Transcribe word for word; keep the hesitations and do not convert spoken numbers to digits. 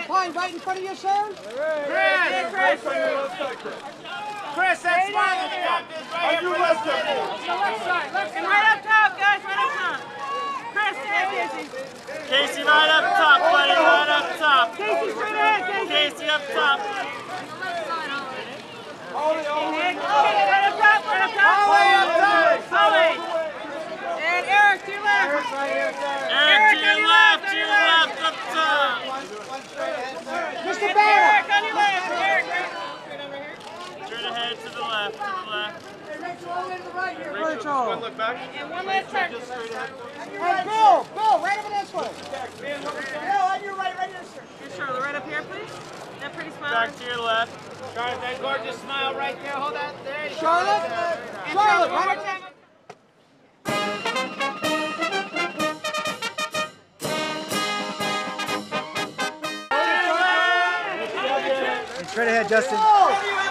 Pine right in front of you, sir? Chris! Chris! Chris, that smile on the top is right here. On your left side. Left side, left side. And right up top, guys, right up top. Chris, there, Casey. Casey, right up top, buddy, right up top. Casey, straight ahead, Casey. Casey up top. Holly, Holly. Right up top, right up top. Holly up top. Holly. And Eric, to your left. Eric, to your left, to your left, up top. Mister Bana. Eric, on your left. Eric, right over here. Straight ahead to the left, to the left. Rachel. And one last turn. And Bill, Bill, right over this way. Bill, on your right, right here, sir. Here's Charlotte, right up here, please. That pretty smile. Back to your left. Charlotte, that gorgeous smile right there. Hold that. There you go. Charlotte, And Charlotte, one more right time. Straight ahead, Justin.